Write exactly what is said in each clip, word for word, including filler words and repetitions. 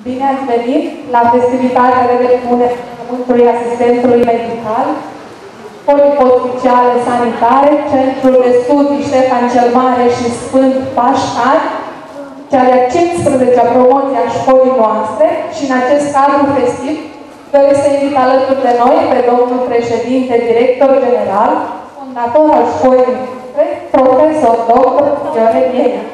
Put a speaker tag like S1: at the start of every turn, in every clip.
S1: Bine ați venit la festivitatea de depunere a Pământului Asistentului Medical, Școlii Oficiale Sanitare, Centrul de Studii Ștefan cel Mare și Sfânt Pașcan, cea de-a cincisprezecea promoție a școlii noastre, și în acest cadru festiv doresc să invit alături de noi pe domnul președinte, director general, fondator al școlii noastre, profesor doctor Viorel Ienea.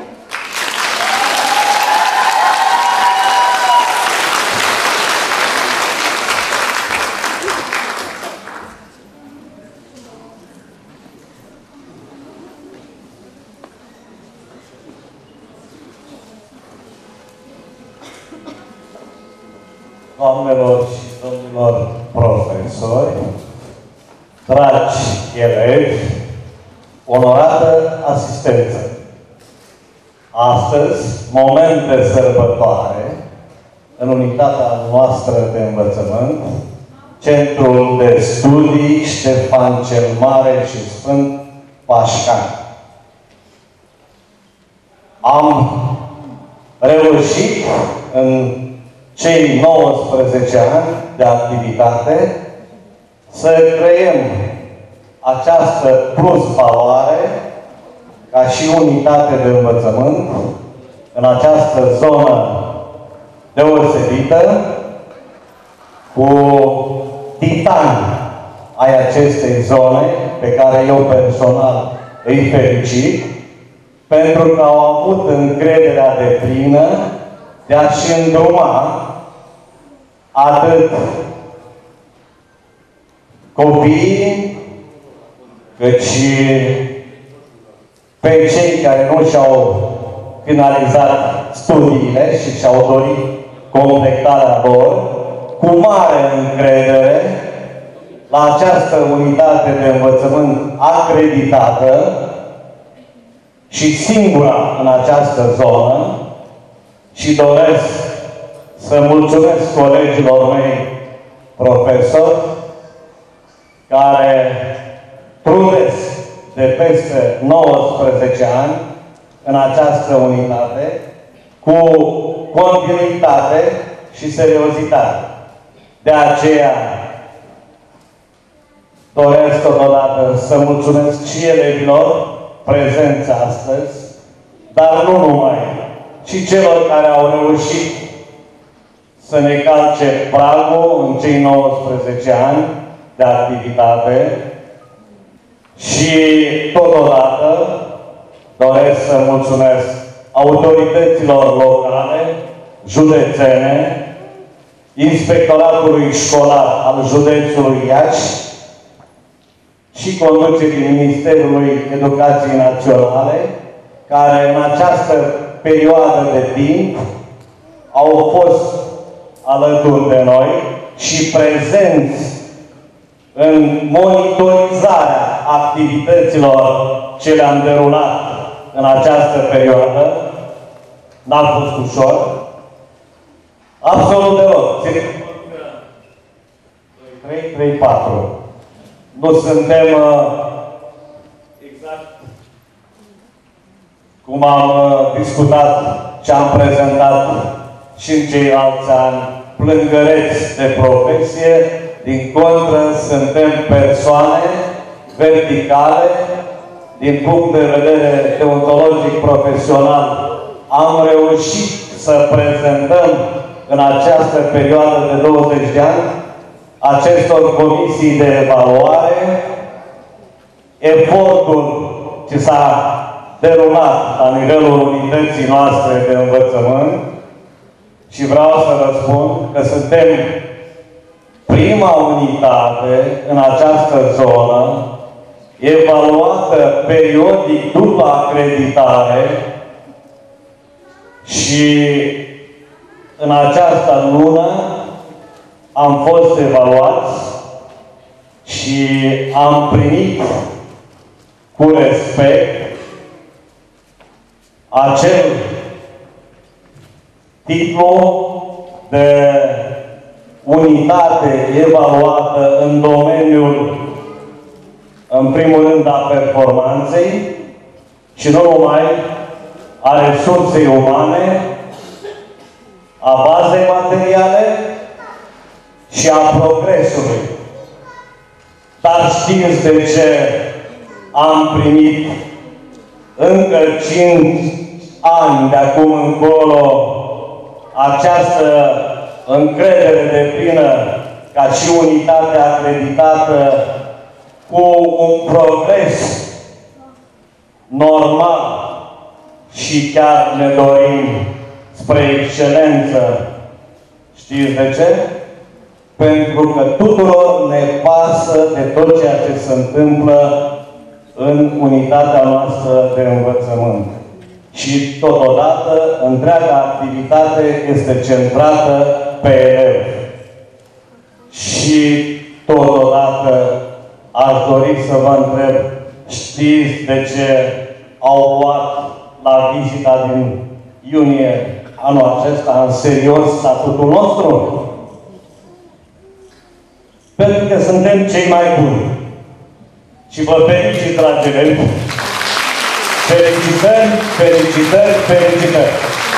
S2: Doamnelor și domnilor profesori, dragi elevi, onorată asistență! Astăzi, moment de sărbătoare, în unitatea noastră de învățământ, Centrul de Studii Ștefan cel Mare și Sfânt Pașcan. Am reușit în cei nouăsprezece ani de activitate să creăm această plus valoare ca și unitate de învățământ în această zonă deosebită, cu titani ai acestei zone, pe care eu personal îi felicit, pentru că au avut încrederea deplină de a-și îndruma atât copiii, cât și pe cei care nu și-au finalizat studiile și și-au dorit completarea lor, cu mare încredere la această unitate de învățământ acreditată și singura în această zonă. Și doresc să mulțumesc colegilor mei profesori care trudesc de peste nouăsprezece ani în această unitate cu continuitate și seriozitate. De aceea doresc totodată să mulțumesc și elevilor prezenți astăzi, dar nu numai, și celor care au reușit să ne calce pragul în cei nouăsprezece ani de activitate, și totodată doresc să mulțumesc autorităților locale, județene, Inspectoratului Școlar al județului Iași și conducerii Ministerului Educației Naționale, care în această perioadă de timp au fost alături de noi și prezenți în monitorizarea activităților ce le-am derulat în această perioadă. N-a fost ușor. Absolut deloc. trei, trei, patru. Nu suntem exact cum am discutat ce am prezentat și în ceilalți ani, plângăreți de profesie. Din contră, suntem persoane verticale, din punct de vedere deontologic profesional. Am reușit să prezentăm în această perioadă de douăzeci de ani acestor comisii de evaluare efortul ce s-a derulat la nivelul unității noastre de învățământ, și vreau să vă spun că suntem prima unitate în această zonă, evaluată periodic după acreditare, și în această lună am fost evaluați și am primit cu respect acel titlu de unitate evaluată în domeniul, în primul rând, a performanței și nu numai a resursei umane, a bazei materiale și a progresului. Dar știți de ce am primit încă cinci ani de acum încolo această încredere deplină ca și unitate acreditată cu un progres normal și chiar ne dorim spre excelență. Știți de ce? Pentru că tuturor ne pasă de tot ceea ce se întâmplă în unitatea noastră de învățământ. Și totodată, întreaga activitate este centrată pe elevi. Și totodată aș dori să vă întreb, știți de ce au luat la vizita din iunie anul acesta în serios statutul nostru? Pentru că suntem cei mai buni. Și vă felicit, dragi elevi. Felicitări, felicitări, felicitări.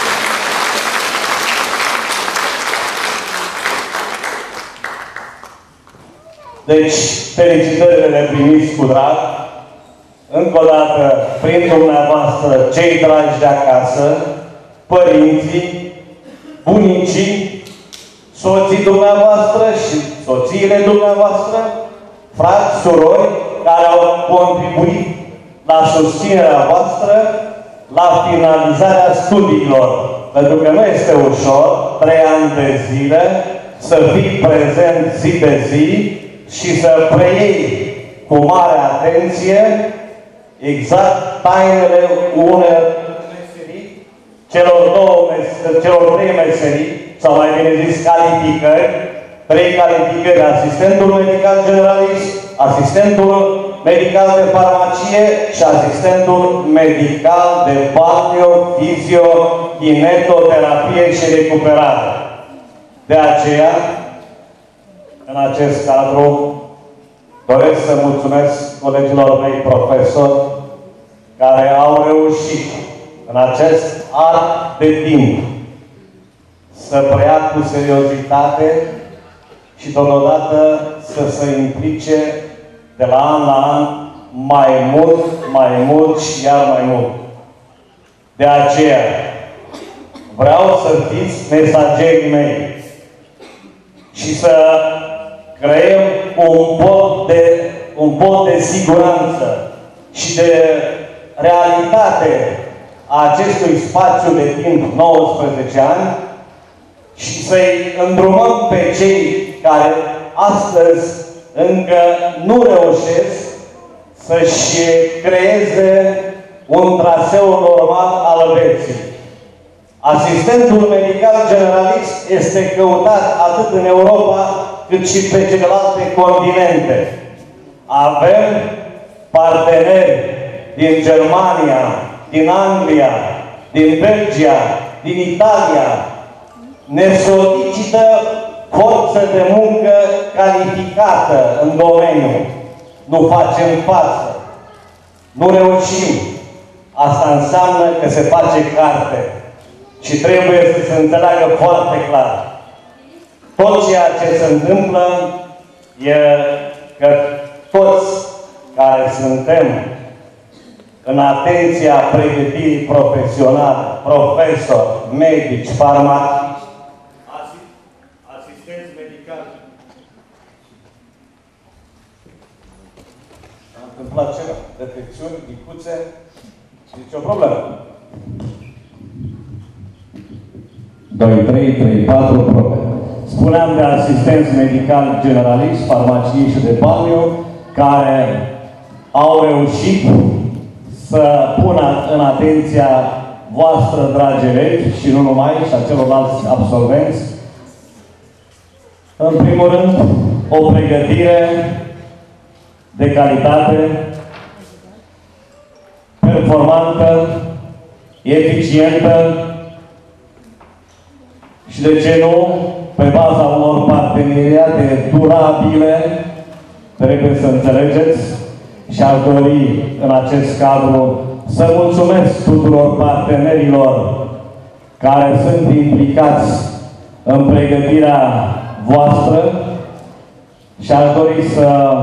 S2: Deci, felicitările le primiți cu drag. Încă o dată, prin dumneavoastră, cei dragi de acasă, părinții, bunicii, soții dumneavoastră și soțiile dumneavoastră, frați, surori, care au contribuit la susținerea voastră, la finalizarea studiilor. Pentru că nu este ușor, trei ani de zile, să fii prezent zi de zi și să preiei cu mare atenție exact tainele unei meserii, celor, două meserii, celor trei meserii, sau mai bine zis calificări, trei calificări, asistentul medical generalist, asistentul medical de farmacie și asistentul medical de paleo, fizio, kinetoterapie și recuperare. De aceea, în acest cadru, doresc să mulțumesc colegilor mei profesori care au reușit în acest arc de timp să preia cu seriozitate și totodată să se implice de la an la an mai mult, mai mult și iar mai mult. De aceea vreau să fiți mesagerii mei și să creăm un pod de, un pod de siguranță și de realitate a acestui spațiu de timp nouăsprezece ani și să-i îndrumăm pe cei care astăzi încă nu reușesc să-și creeze un traseu normal al vieții. Asistentul medical generalist este căutat atât în Europa cât și pe celelalte continente. Avem parteneri din Germania, din Anglia, din Belgia, din Italia. Ne solicită forță de muncă calificată în domeniu. Nu facem față. Nu reușim. Asta înseamnă că se face carte. Și trebuie să se înțeleagă foarte clar. Tot ceea ce se întâmplă e că toți care suntem în atenția pregătirii profesionale, profesori, medici, farmaciști, asistenți medicali. S-a întâmplat ceva? Defecțiuni, micuțe, nici o problemă. doi, trei, trei, patru, probe. Spuneam de asistenți medicali generaliști, farmaciști și de paleo, care au reușit să pună în atenția voastră, dragi elevi, și nu numai, și a celorlalți absolvenți, în primul rând, o pregătire de calitate, performantă, eficientă, și de ce nu, pe baza unor parteneriate durabile, trebuie să înțelegeți, și aș dori în acest cadru să mulțumesc tuturor partenerilor care sunt implicați în pregătirea voastră și aș dori să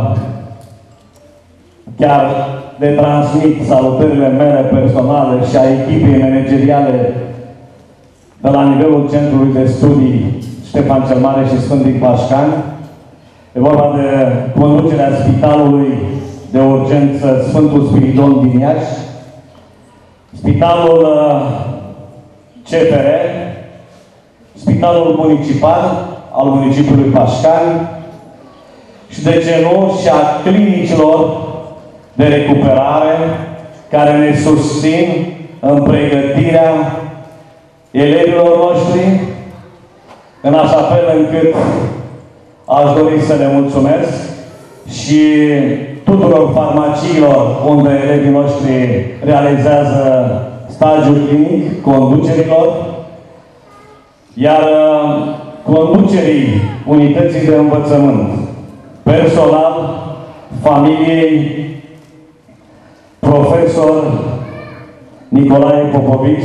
S2: chiar le transmit salutările mele personale și a echipei manageriale de la nivelul Centrului de Studii Ștefan cel Mare și Sfântul Pașcani. E vorba de conducerea Spitalului de Urgență Sfântul Spiridon din Iași, Spitalul C F R, Spitalul Municipal al municipiului Pașcani și, de ce nu, și a clinicilor de recuperare care ne susțin în pregătirea elevilor noștri, în așa fel încât aș dori să le mulțumesc și tuturor farmaciilor unde elevii noștri realizează stagiul clinic, conducerilor, iar conducerii unității de învățământ, personal, familiei, profesor Nicolae Popovici,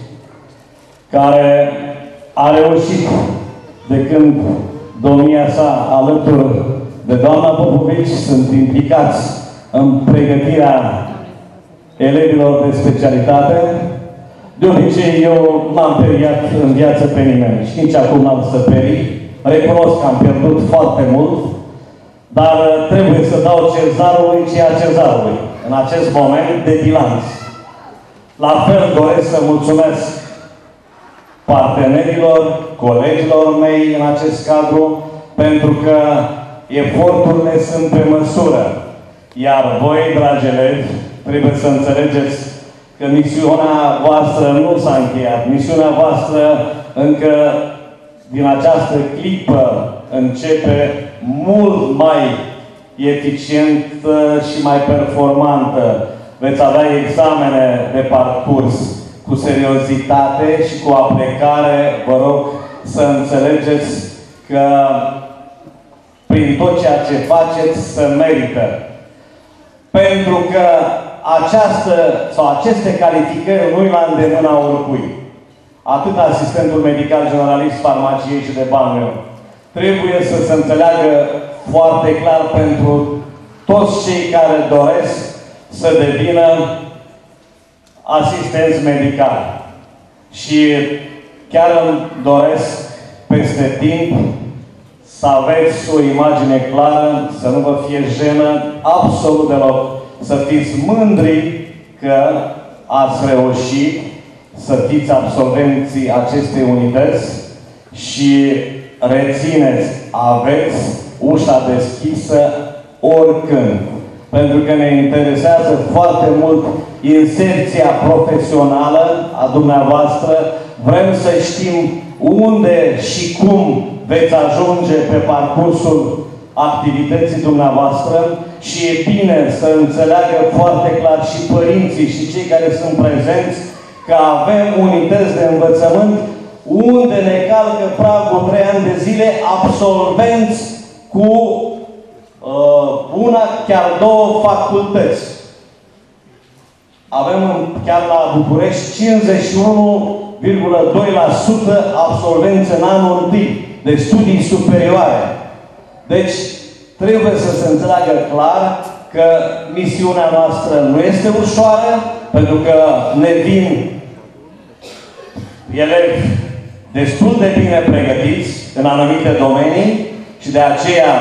S2: care a reușit de când domnia sa alături de doamna Popovici sunt implicați în pregătirea elevilor de specialitate. De obicei, eu n-am periat în viață pe nimeni și nici acum n-am să peri. Recunosc că am pierdut foarte mult, dar trebuie să dau cezarului ceea cezarului în acest moment de bilanț. La fel doresc să mulțumesc partenerilor, colegilor mei în acest cadru, pentru că eforturile sunt pe măsură. Iar voi, dragi elevi, trebuie să înțelegeți că misiunea voastră nu s-a încheiat. Misiunea voastră încă din această clipă începe mult mai eficientă și mai performantă. Veți avea examene de parcurs cu seriozitate și cu aplicare. Vă rog să înțelegeți că prin tot ceea ce faceți se merită. Pentru că această sau aceste calificări nu-i la îndemâna oricui. Atât asistentul medical generalist farmaciei și de balneo. Trebuie să se înțeleagă foarte clar pentru toți cei care doresc să devină asistenți medicali. Și chiar îmi doresc peste timp să aveți o imagine clară, să nu vă fie jenă absolut deloc. Să fiți mândri că ați reușit să fiți absolvenții acestei unități și rețineți, aveți ușa deschisă oricând. Pentru că ne interesează foarte mult inserția profesională a dumneavoastră. Vrem să știm unde și cum veți ajunge pe parcursul activității dumneavoastră și e bine să înțeleagă foarte clar și părinții și cei care sunt prezenți că avem unități de învățământ unde ne calcă pragul trei ani de zile absolvenți cu uh, una, chiar două facultăți. Avem chiar la București cincizeci și unu virgulă doi la sută absolvenți în anul întâi de studii superioare. Deci, trebuie să se înțeleagă clar că misiunea noastră nu este ușoară, pentru că ne vin elevi destul de bine pregătiți în anumite domenii și de aceea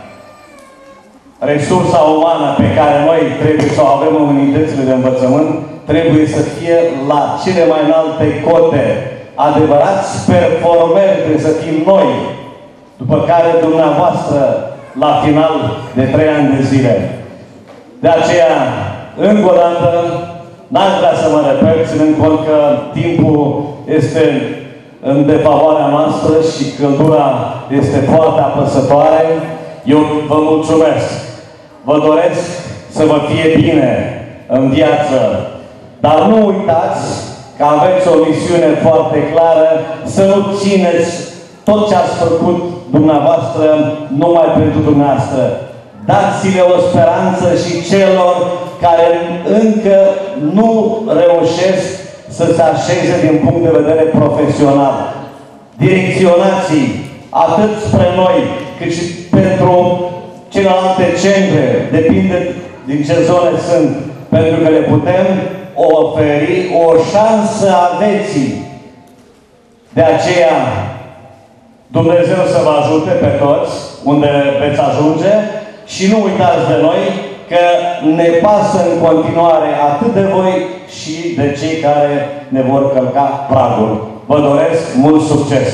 S2: resursa umană pe care noi trebuie să o avem în unitățile de învățământ trebuie să fie la cele mai înalte cote. Adevărați performeri trebuie să fim noi, după care dumneavoastră la final de trei ani de zile. De aceea, încă o dată, n-aș vrea să mă repet, ținând cont că timpul este în defavoarea noastră și căldura este foarte apăsătoare. Eu vă mulțumesc. Vă doresc să vă fie bine în viață. Dar nu uitați că aveți o misiune foarte clară, să nu țineți tot ce ați făcut dumneavoastră numai pentru dumneavoastră. Dați-le o speranță și celor care încă nu reușesc să se așeze din punct de vedere profesional. direcționații, atât spre noi, cât și pentru celelalte centre, depinde din ce zone sunt, pentru că le putem oferi o șansă a vieții. De aceea, Dumnezeu să vă ajute pe toți, unde veți ajunge, și nu uitați de noi, că ne pasă în continuare atât de voi și de cei care ne vor călca pragul. Vă doresc mult succes!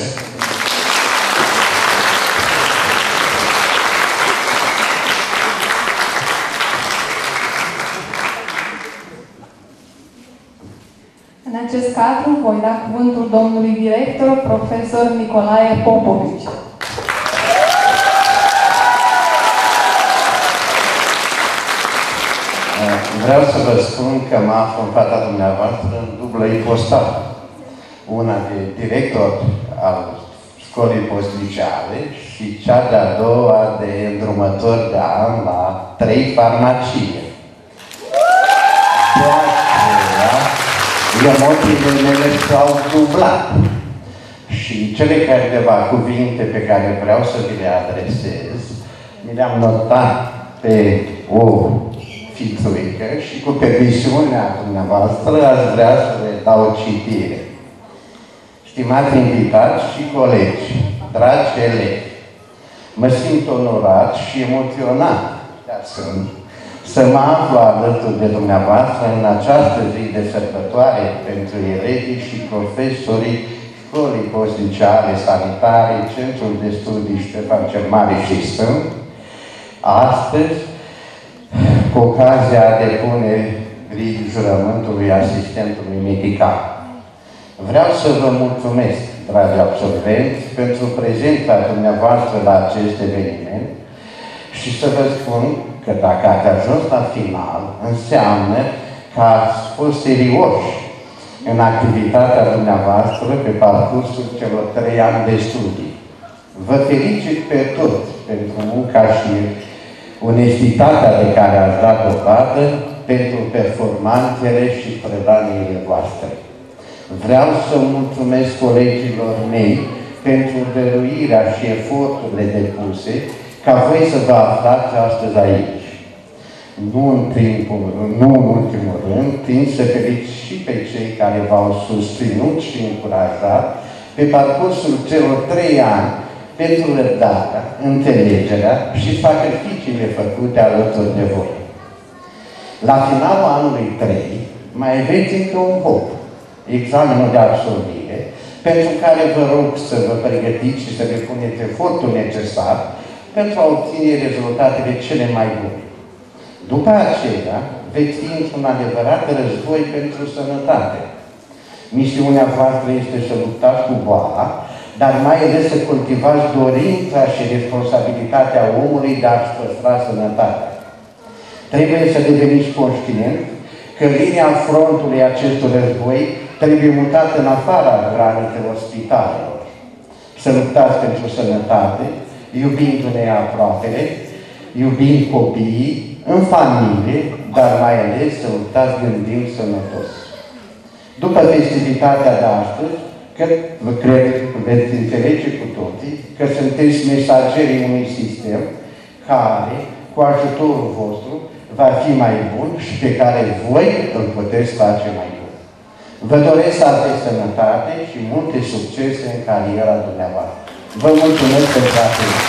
S1: În acest cadru voi da cuvântul domnului director, profesor Nicolae Popovici.
S3: Vreau să vă spun că mă aflu în fața dumneavoastră în dublă ipostate. Una de director al școlii postliceale și cea de-a doua de îndrumător de an la trei farmacie. De aceea, emoțiile mele s-au dublat. Și cele câteva cuvinte pe care vreau să vi le adresez, mi le-am notat pe o fițuică și cu permisiunea dumneavoastră aș vrea să le dau citire. Stimați invitați și colegi, dragi elevi, mă simt onorat și emoționat, chiar sunt, să mă aflu alături de dumneavoastră în această zi de sărbătoare pentru elevii și profesorii Școlii Postliceale Sanitare, Centrul de Studii Ștefan cel Mare și Sfânt, astăzi, cu ocazia depunerii jurământului asistentului medical. Vreau să vă mulțumesc, dragi absolvenți, pentru prezența dumneavoastră la acest eveniment și să vă spun că dacă ați ajuns la final, înseamnă că ați fost serioși în activitatea dumneavoastră pe parcursul celor trei ani de studii. Vă felicit pe toți pentru munca și onestitatea de care ați dat dovadă, pentru performanțele și predaniile voastre. Vreau să mulțumesc colegilor mei pentru dăruirea și eforturile depuse ca voi să vă aflați astăzi aici. Nu în, timpul, nu în ultimul rând, tind să felicit și pe cei care v-au susținut și încurajat pe parcursul celor trei ani pentru răbdarea, înțelegerea și sacrificiile făcute alături de voi. La finalul anului trei, mai aveți încă un hop, examenul de absolvire, pentru care vă rog să vă pregătiți și să depuneți efortul necesar pentru a obține rezultatele cele mai bune. După aceea, veți fi într-un adevărat război pentru sănătate. Misiunea voastră este să luptați cu boala, dar mai ales să cultivați dorința și responsabilitatea omului de a-și păstra sănătatea. Trebuie să deveniți conștient că linia frontului acestui război trebuie mutată în afara granițelor spitalelor. Să luptați pentru sănătate, iubindu-ne aproapele, iubind copiii, în familie, dar mai ales să luptați gândind sănătos. După festivitatea de astăzi, că cred că veți înțelege cu toții că sunteți mesagerii unui sistem care, cu ajutorul vostru, va fi mai bun și pe care voi îl puteți face mai bun. Vă doresc să aveți sănătate și multe succese în cariera dumneavoastră. Vă mulțumesc pentru atenție.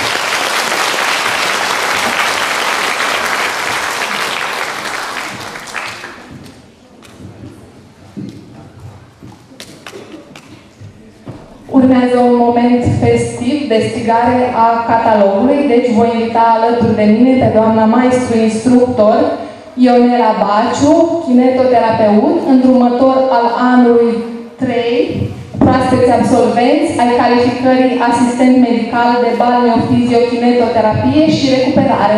S1: Urmează un moment festiv de strigare a catalogului, deci voi invita alături de mine pe doamna maestru instructor Ionela Baciu, kinetoterapeut, îndrumător al anului trei, proaspeți absolvenți ai calificării asistent medical de balneofiziokinetoterapie și recuperare.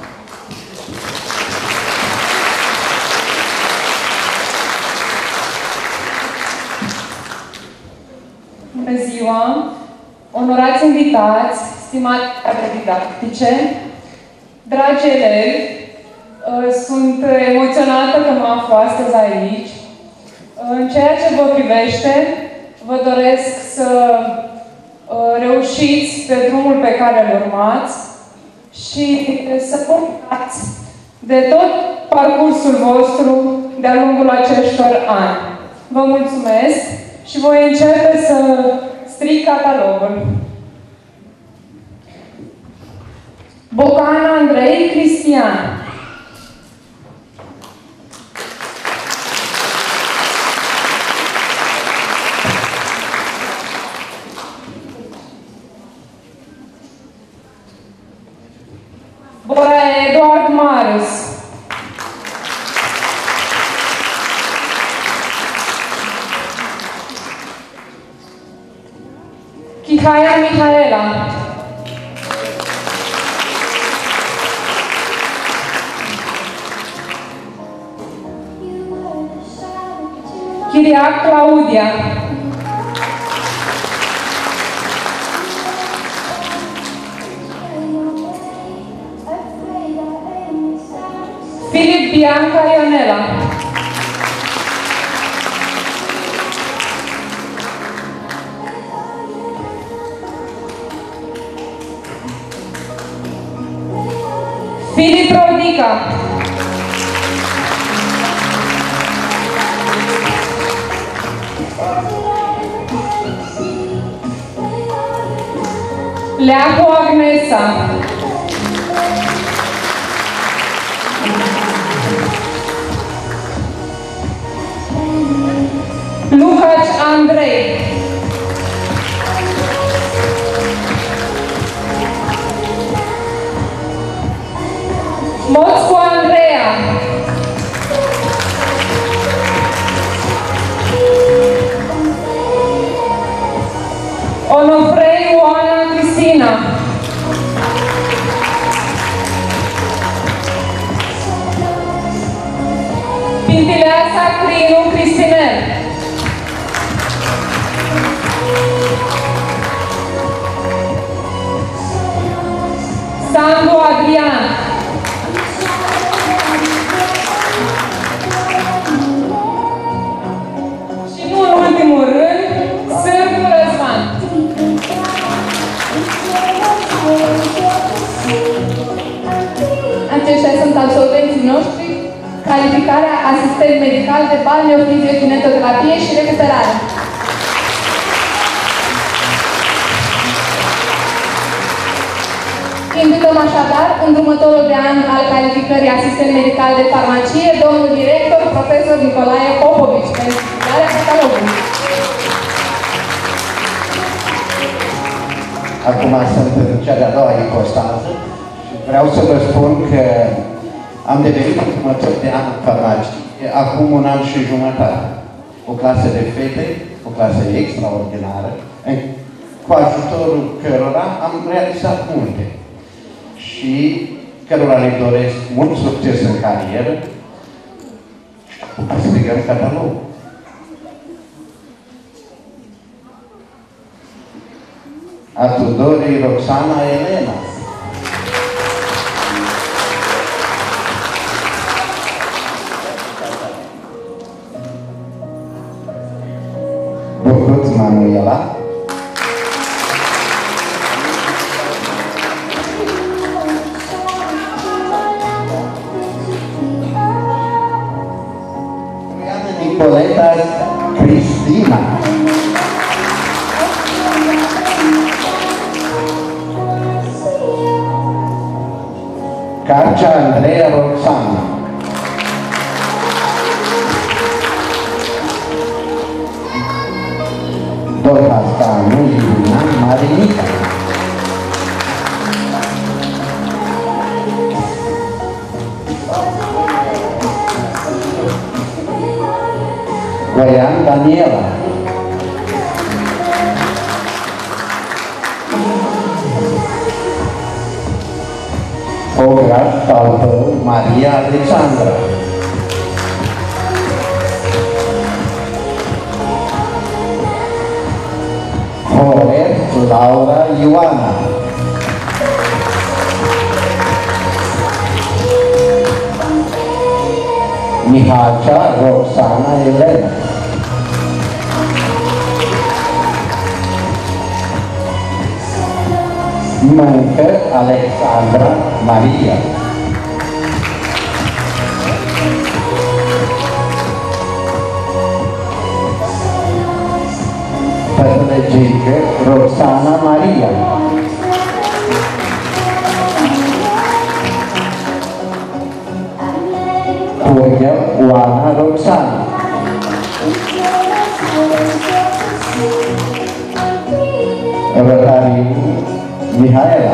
S1: Bună ziua! Onorați invitați, stimați cadre didactice, dragi elevi, sunt emoționată că mă aflu astăzi aici. În ceea ce vă privește, vă doresc să reușiți pe drumul pe care îl urmați și să profitați de tot parcursul vostru de-a lungul acestor ani. Vă mulțumesc și voi începe să stric catalogul. Bocan Andrei Cristian. Bora Eduard Marius. Chihaia Mihaela. Chiriac Claudia. Filip Bianca Ionela. Filip Rodica. Leacu Agnesa. Lukac Andrei. Moțcu Andreea. Onofrei Oana Cristina. Pintileasa Crinu Cristinel. Sandu Adrian. Și nu în ultimul rând, Sârbu Răzvan.
S4: Aceștia sunt absolvenții noștri. Calificarea asistent medical de balneofiziokinetoterapie și recuperare. Invităm așadar îndrumătorul de an al calificării asistent medical de farmacie, domnul director, profesor Nicolae Popovici, pentru citarea catalogului.
S3: Acum sunt în cea de-a doua ipostază și vreau să vă spun că am devenit următor de an în farmacie acum un an și jumătate. O clasă de fete, o clasă extraordinară, cu ajutorul cărora am realizat multe și cărora le doresc mult succes în carieră. Strigăm catalogul. A Tudorii Roxana Elena. Bucut Manuela. Nicoleta Cristina. Carcea Andreea Roxana. Dorhastanu Iulian Marinica. Goian Daniela. Fogaș Talpău Maria Alexandra. Horer Laura Ioana. Mihalcea Roxana Elena. Mâncă Alexandra Maria. Pătrăgică Roxana Maria. Pugă Oana Roxana. Rătarini Mihaela.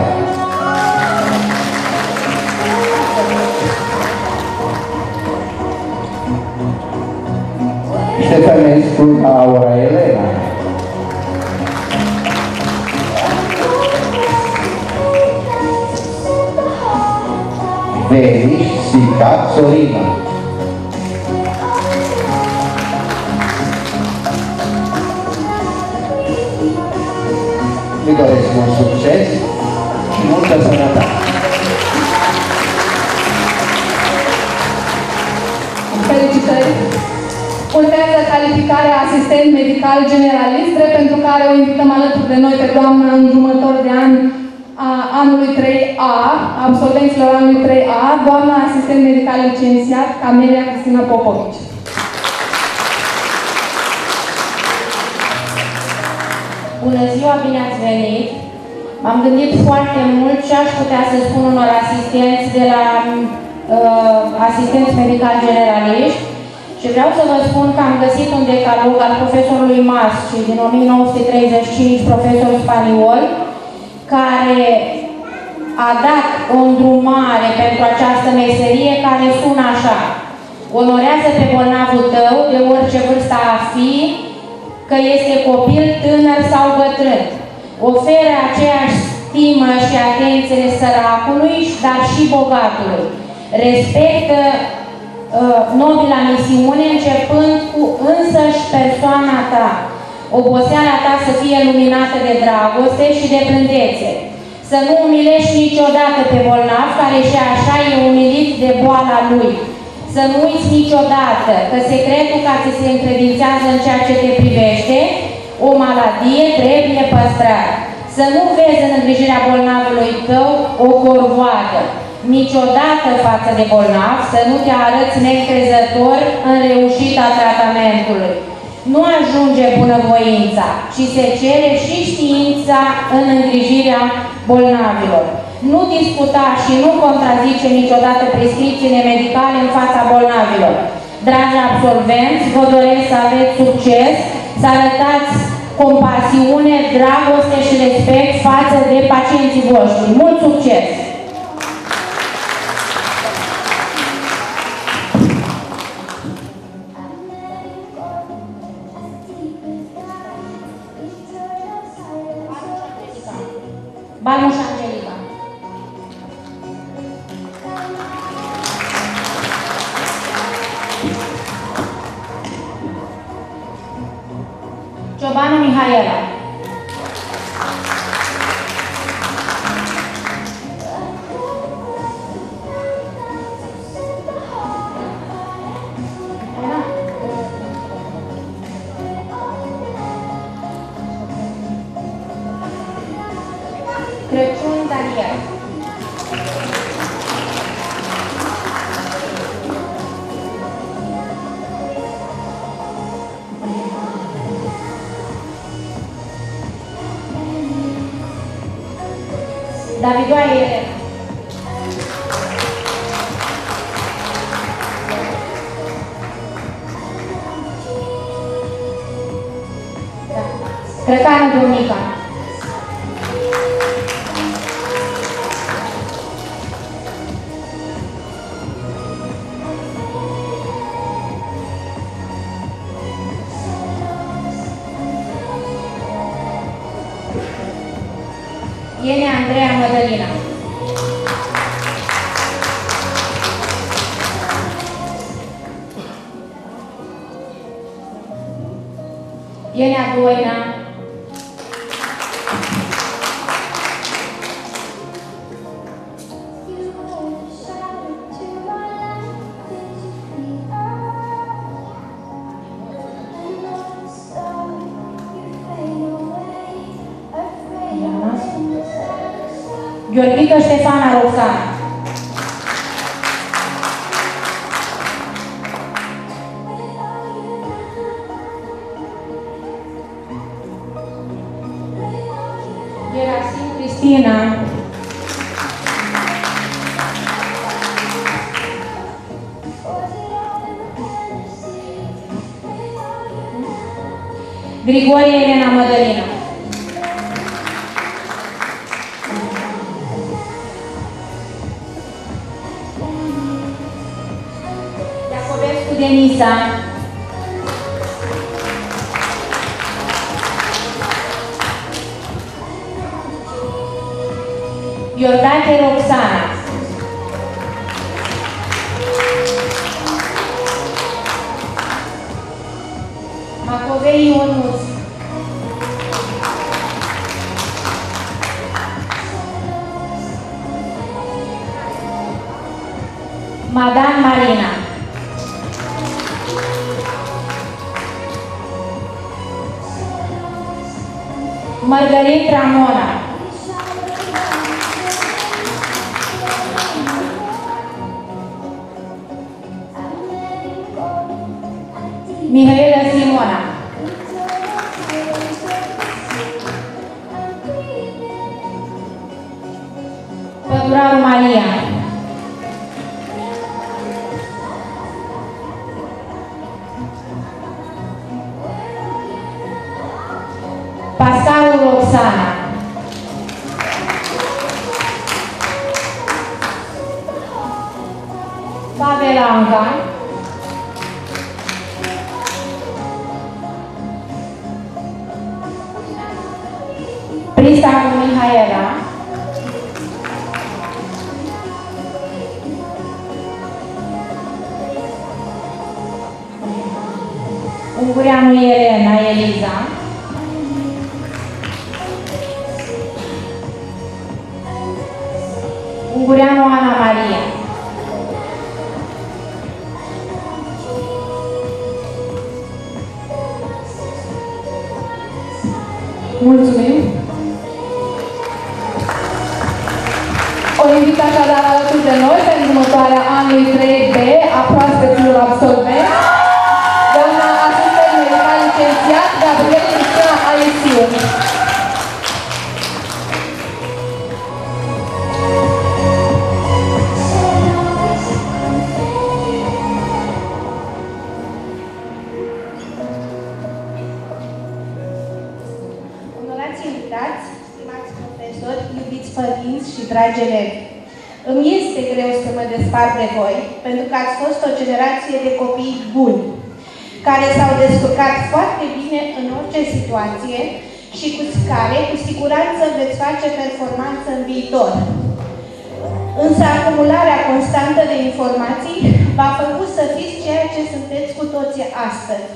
S3: Ștefănescu Aura Elena. Veliș Sica Sorina. Îi doresc mult succes și multă sănătate.
S4: Felicitări! Urmează calificarea asistent medical generalist, pentru care o invităm alături de noi pe doamna îndrumător de an a anului trei A, absolvenților anului trei A, doamna asistent medical licențiat Camelia Cristina Popovici.
S5: Bună ziua, bine ați venit! M-am gândit foarte mult ce aș putea să spun unor asistenți de la uh, asistenți medical generaliști și vreau să vă spun că am găsit un decalog al profesorului Masci din o mie nouă sute treizeci și cinci, profesor spaniol, care a dat o îndrumare pentru această meserie care sună așa: onorează pe bolnavul tău, de orice vârstă a fi, că este copil, tânăr sau bătrân. Oferă aceeași stimă și atenție săracului, dar și bogatului. Respectă uh, nobila misiune, începând cu însăși persoana ta. Oboseala ta să fie luminată de dragoste și de blândețe. Să nu umilești niciodată pe bolnav, care și așa e umilit de boala lui. Să nu uiți niciodată că secretul care ți se încredințează în ceea ce te privește, o maladie, trebuie păstrat. Să nu vezi în îngrijirea bolnavului tău o corvoadă. Niciodată față de bolnav, să nu te arăți neîncrezător în reușita tratamentului. Nu ajunge bunăvoința, ci se cere și știința în îngrijirea bolnavilor. Nu disputa și nu contrazice niciodată prescripțiile medicale în fața bolnavilor. Dragi absolvenți, vă doresc să aveți succes, să arătați compasiune, dragoste și respect față de pacienții voștri. Mult succes! Balmuș Angelica. Ciobanu Mihaela. Crăciun Daniel. Davidoaie Elena. Crăcană Duminica. Iene Andreea Mădălina. Ienea Doina. Gheorghică Ștefana Roxana. Gerasim Cristina. Grigorie Elena Mădălina. Iacovescu Denisa. Iordate Roxana. Macovei Ionuț. Madan Marina. Margarit Ramona. Mihaela Simona. Păduraru Maria. Pascalu Roxana. Pavel Anca. Pristacu Mihaela. Ungureanu Elena Eliza. Ungureanu Ana Maria.
S1: Mulțumim! O invit așadar alături de noi pentru următoarea anului trei B a proaspeților absolvenți, doamna asistent medical licențiat Gabriel Cristina Alesiu.
S6: Onorați invitați, stimați profesori, iubiți părinți și dragi elevi. Îmi este greu să mă despart de voi, pentru că ați fost o generație de copii buni, care s-au descurcat foarte bine în orice situație și cu care, cu siguranță, veți face performanță în viitor. Însă acumularea constantă de informații v-a făcut să fiți ceea ce sunteți cu toții astăzi,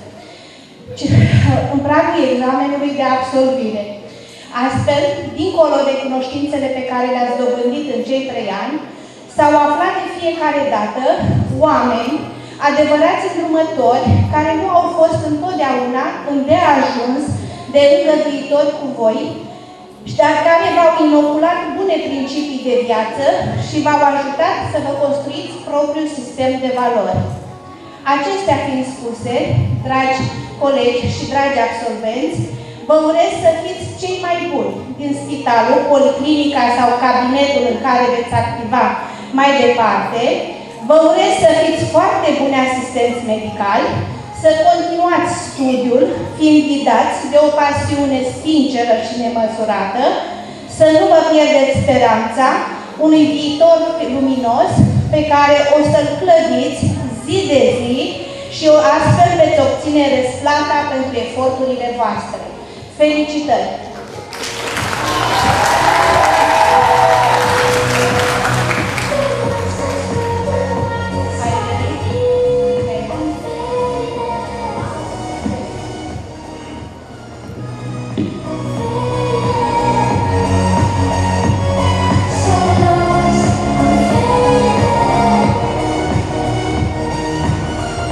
S6: în pragul examenului de absolvire. Astfel, dincolo de cunoștințele pe care le-ați dobândit în cei trei ani, s-au aflat de fiecare dată oameni, adevărați îndrumători, care nu au fost întotdeauna îndeajuns de îngăduitori cu voi, dar care v-au inoculat bune principii de viață și v-au ajutat să vă construiți propriul sistem de valori. Acestea fiind spuse, dragi colegi și dragi absolvenți, vă urez să fiți cei mai buni din spitalul, policlinica sau cabinetul în care veți activa mai departe. Vă urez să fiți foarte buni asistenți medicali, să continuați studiul, fiind ghidați de o pasiune sinceră și nemăsurată, să nu vă pierdeți speranța unui viitor luminos pe care o să-l clădiți zi de zi și astfel veți obține răsplata pentru eforturile voastre. Felicitări!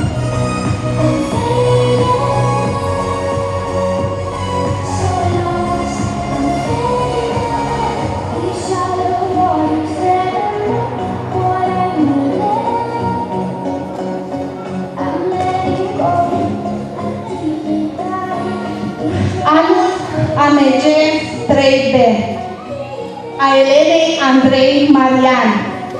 S7: So long.
S6: a Elenei Andrei Marian,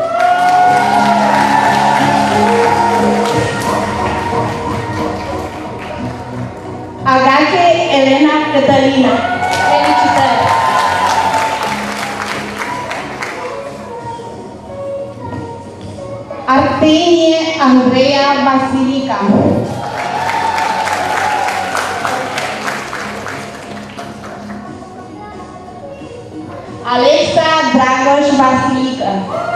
S6: Agache Elena Cătălina. Felicitări! Artenie Andreea Basilica, Alexa Dragoș Basilica,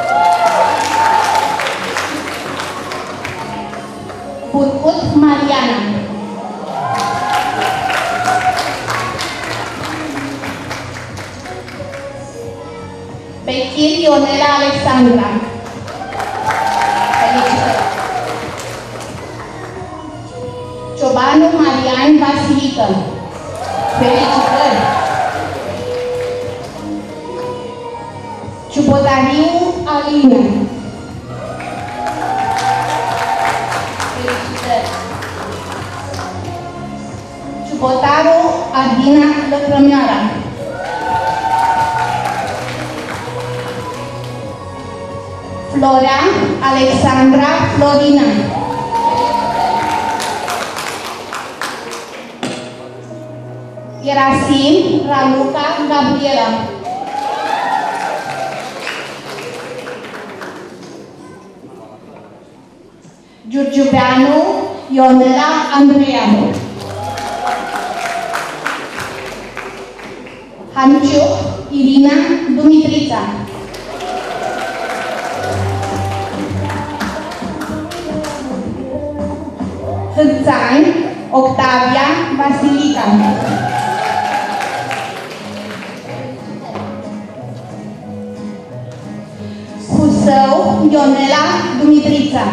S6: Burcut Mariana, Bechir Ionela Alexandra. Felicitări! Ciobanu Marian Basilică. Felicitări! Ciubotariu Alina. Felicitări! Ciubotaru Adina Lăcrămioara. Florea Alexandra Florina. Gerasim Raluca Gabriela. Giurgiuveanu Ionela Andreea. Hanciu Irina Dumitrița. Hârțan Octavia Basilica. Husău Ionela Dumitrița.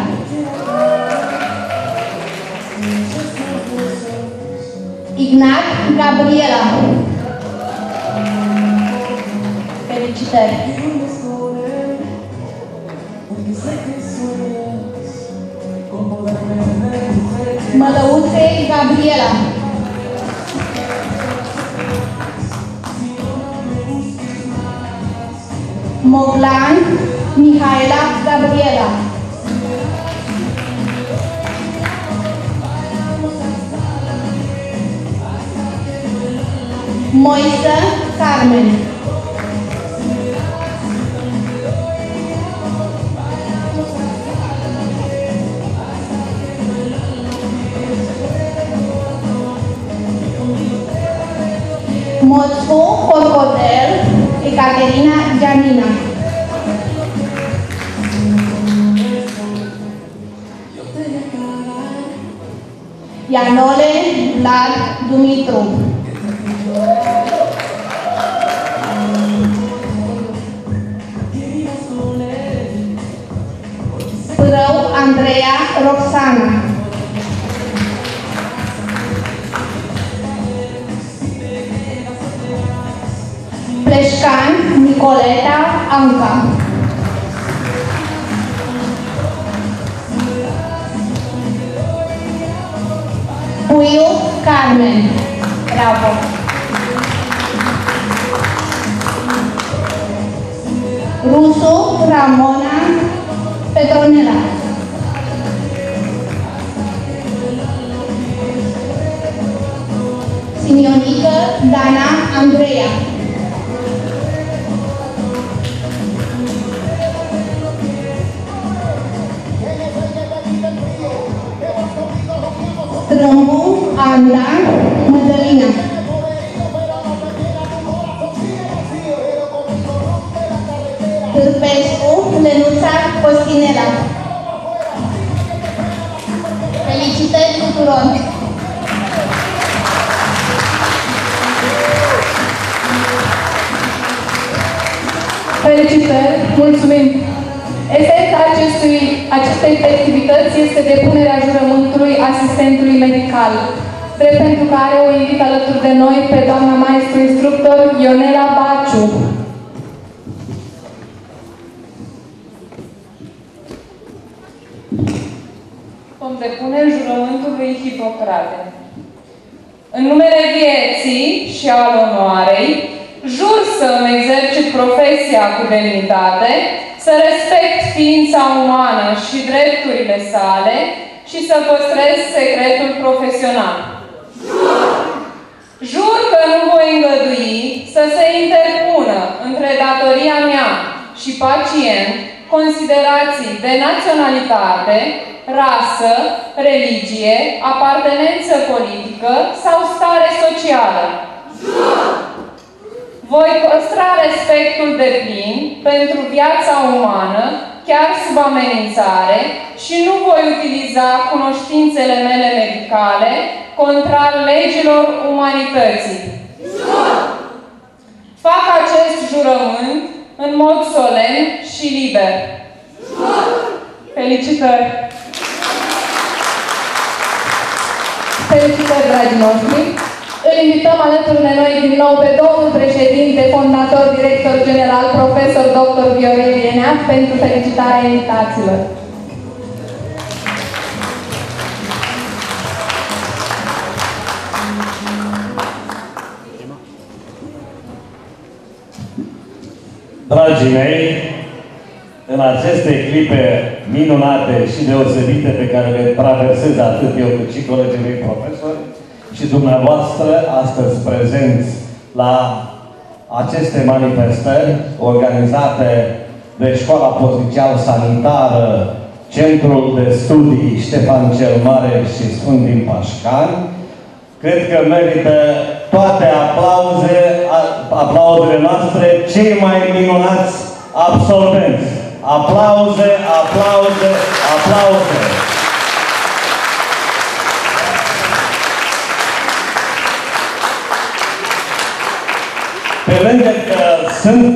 S6: Ignat Gabriela. Felicitări! Mălăuțe Gabriela. Moglan Mihaela Gabriela. Moisă Carmen. Moțu Corcodel Ecaterina Gianina. Ianole Vlad Dumitru. Pârău Andreea Roxana. Pleșcan Nicoleta Anca. Puiu Carmen. Bravo! Rusu Ramona Petronela. Simionică Dana Andreea. Trâmbu Anda Mădălina. Târpescu Lenuța Costinela. Felicitări tuturor!
S1: Felicitări! Mulțumim! Esența acestui, acestei festivități este depunerea jurământului asistentului medical, drept pentru care o invit alături de noi pe doamna maestru instructor Ionela Baciu.
S7: Vom depune jurământul lui Hipocrate. În numele vieții și al onoarei, jur să-mi exercit profesia cu demnitate, să respect ființa umană și drepturile sale și să păstrez secretul profesional. Jur că nu voi îngădui să se interpună între datoria mea și pacient considerații de naționalitate, rasă, religie, apartenență politică sau stare socială. Voi păstra respectul deplin pentru viața umană, chiar sub amenințare, și nu voi utiliza cunoștințele mele medicale contrar legilor umanității. Fac acest jurământ în mod solemn și liber. Felicitări!
S4: Felicitări, dragii noștri! Îl invităm alături de noi din nou pe domnul președinte, fondator, director general, profesor doctor Viorel Ieneaf, pentru felicitarea invitaților.
S2: Dragii mei, în aceste clipe minunate și deosebite pe care le traversez atât eu cât și colegii mei profesori și dumneavoastră astăzi prezenți la aceste manifestări organizate de Școala Postliceal-Sanitară, Centrul de Studii Ștefan cel Mare și Sfânt din Pașcani, cred că merită toate aplauze, aplauzele noastre cei mai minunați absolvenți. Aplauze, aplauze, aplauze! Pe lângă că sunt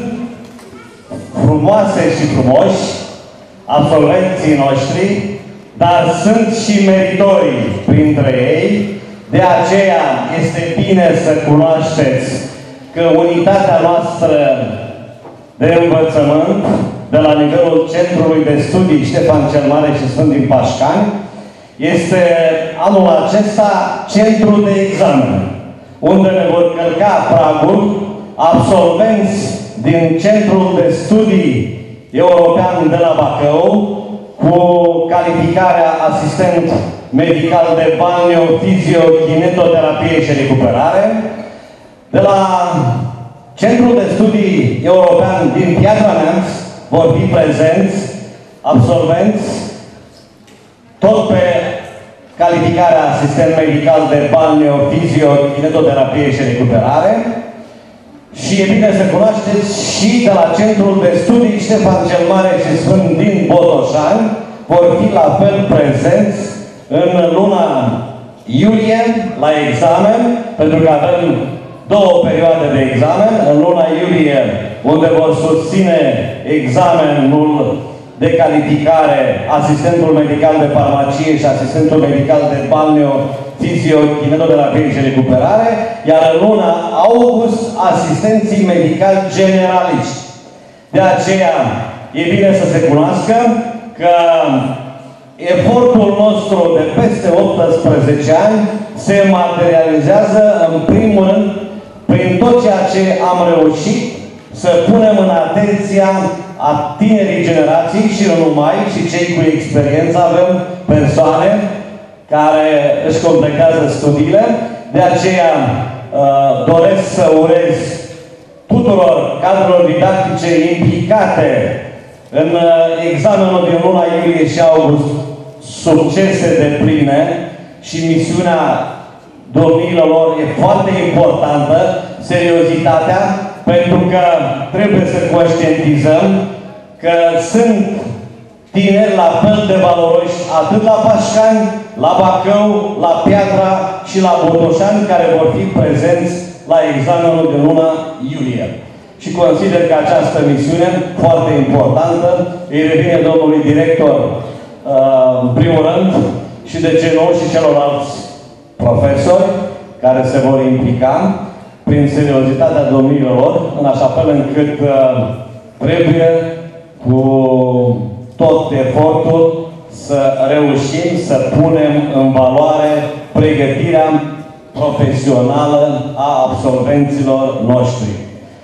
S2: frumoase și frumoși absolvenții noștri, dar sunt și meritorii printre ei. De aceea este bine să cunoașteți că unitatea noastră de învățământ de la nivelul Centrului de Studii Ștefan cel Mare și Sfânt din Pașcani este anul acesta centru de examen, unde ne vor călca pragul absolvenți din Centrul de Studii European de la Bacău cu calificarea asistent medical de balneo, fizio, kinetoterapie și recuperare. De la Centrul de Studii European din Piatra Neamț vor fi prezenți absolvenți tot pe calificarea asistent medical de balneo, fizio, kinetoterapie și recuperare. Și e bine să cunoașteți și de la Centrul de Studii Ștefan cel Mare și Sfânt din Botoșani vor fi la fel prezenți în luna iulie la examen, pentru că avem două perioade de examen. În luna iulie, unde vor susține examenul de calificare asistentul medical de farmacie și asistentul medical de balneo, fizio, kinetoterapie și recuperare, iar în luna august, asistenții medicali generaliști. De aceea, e bine să se cunoască că efortul nostru de peste optsprezece ani se materializează, în primul rând, prin tot ceea ce am reușit să punem în atenția a tinerii generații și nu numai, și cei cu experiență. Avem persoane care își completează studiile. De aceea uh, doresc să urez tuturor cadrelor didactice implicate în uh, examenul din luna iulie și august succese de pline, și misiunea domniilor lor e foarte importantă, seriozitatea, pentru că trebuie să conștientizăm că sunt tineri la fel de valoroși atât la Pașcani, la Bacău, la Piatra și la Botoșani, care vor fi prezenți la examenul de luna iulie. Și consider că această misiune, foarte importantă, îi revine domnului director, în primul rând, și de ce nu și celorlalți profesori care se vor implica prin seriozitatea domniilor lor, în așa fel încât trebuie cu tot efortul să reușim să punem în valoare pregătirea profesională a absolvenților noștri.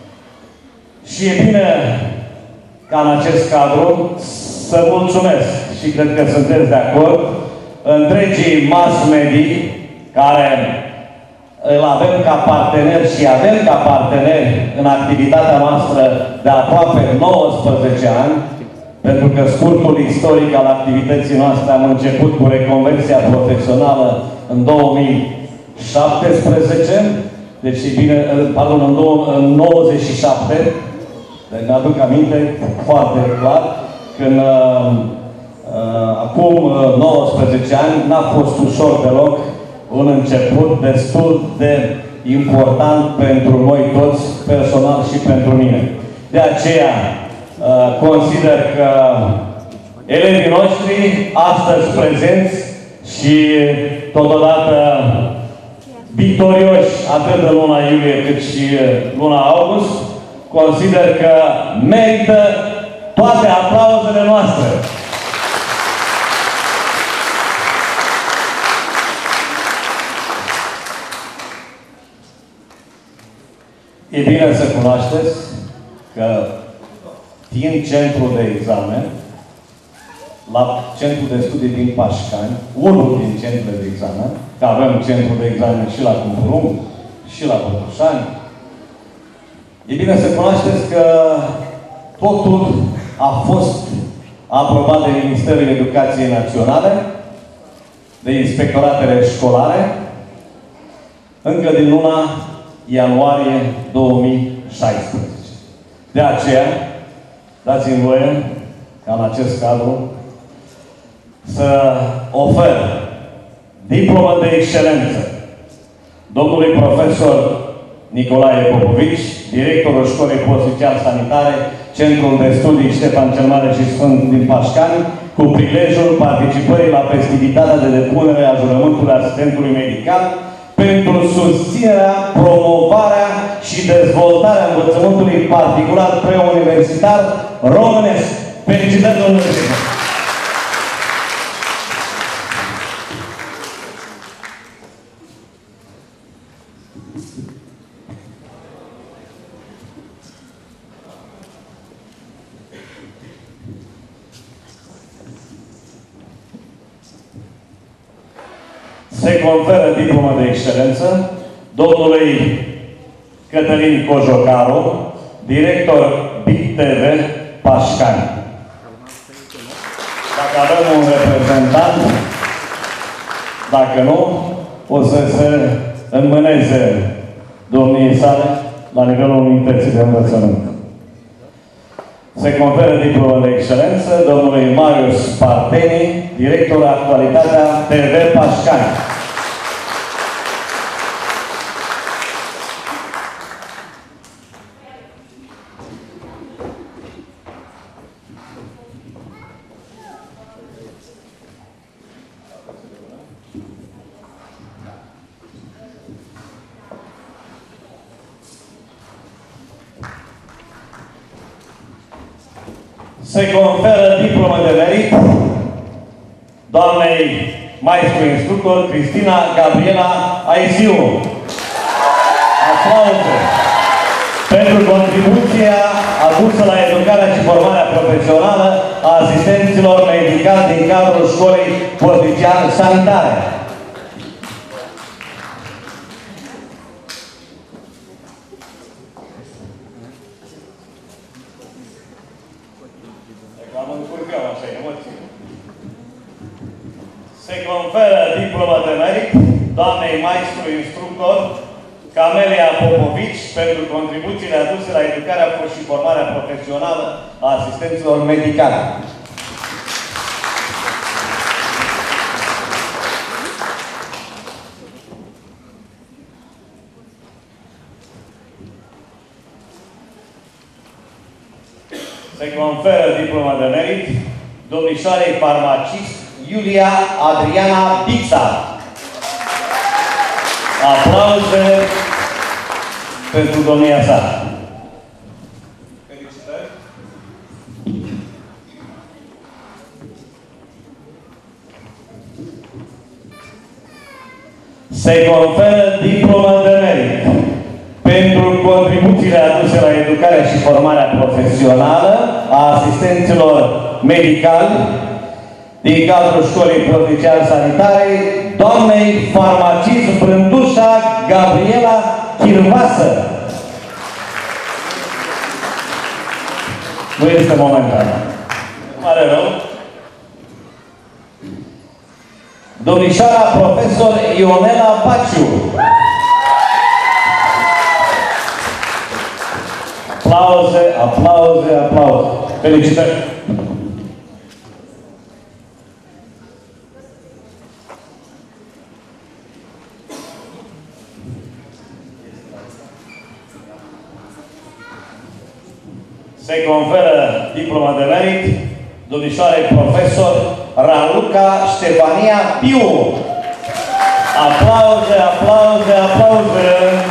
S2: Și e bine ca în acest cadru să mulțumesc, și cred că sunteți de acord, întregii mass media care îl avem ca partener și avem ca partener în activitatea noastră de aproape nouăsprezece ani, pentru că scurtul istoric al activității noastre am început cu reconversia profesională în două mii șaptesprezece, deci bine, pardon, în nouăzeci și șapte, deci ne-aduc aminte foarte clar, când uh, uh, acum uh, nouăsprezece ani n-a fost ușor deloc, un început destul de important pentru noi toți, personal și pentru mine. De aceea uh, consider că elevii noștri, astăzi prezenți și totodată victorioși atât în luna iulie cât și luna august, consider că merită toate aplauzele noastre. E bine să cunoașteți că fiind centru de examen, la Centrul de Studii din Pașcani, unul din centrele de examen, că avem centru de examen și la Cumpărum, și la Botoșani, e bine să cunoașteți că totul a fost aprobat de Ministerul Educației Naționale, de inspectoratele școlare, încă din luna ianuarie două mii șaisprezece. De aceea, dați-mi voie ca în acest cadru să ofer diplomă de excelență domnului profesor Nicolae Popovici, directorul Școlii Post-Liceal-Sanitare, Centrul de Studii Ștefan cel Mare și Sfânt din Pașcani, cu prilejul participării la festivitatea de depunere a jurământului asistentului medical pentru susținerea, promovarea și dezvoltarea învățământului particular preuniversitar românesc. Felicitări, domnule director! Se conferă diplomă de excelență domnului Cătălin Cojocaru, director B I C T V Pașcani. Dacă avem un reprezentant, dacă nu, o să se înmâneze domniei sale la nivelul unității de învățământ. Se conferă diplomă de excelență domnului Marius Parteni, director Actualitatea T V Pașcani. Se conferă diplomă de merit doamnei maestru instructor Cristina Gabriela Aisiu. Aplauze pentru contribuția adusă la educarea și formarea profesională a asistenților medicali din cadrul Școlii Post-Liceal-Sanitare. Se conferă diploma de merit doamnei maestru instructor Camelia Popovici pentru contribuțiile aduse la educarea și formarea profesională a asistenților medicali. Se conferă diploma de merit domnișoarei farmacist Iulia Adriana Bița. Aplauze pentru domnia sa. Felicitări. Se conferă diploma de merit pentru contribuțiile aduse la educarea și formarea profesională a asistenților medicali din cadrul școlii provincial-sanitare, doamnei farmacist Brândușa Gabriela Chirvasă. Nu este momentan. Mare rău. Domnișoara profesor Ionela Baciu. Aplauze, aplauze, aplauze. Felicitări! Se conferă diploma de merit domnișoarei profesor Raluca Ștefania Piu. Aplauze, aplauze, aplauze!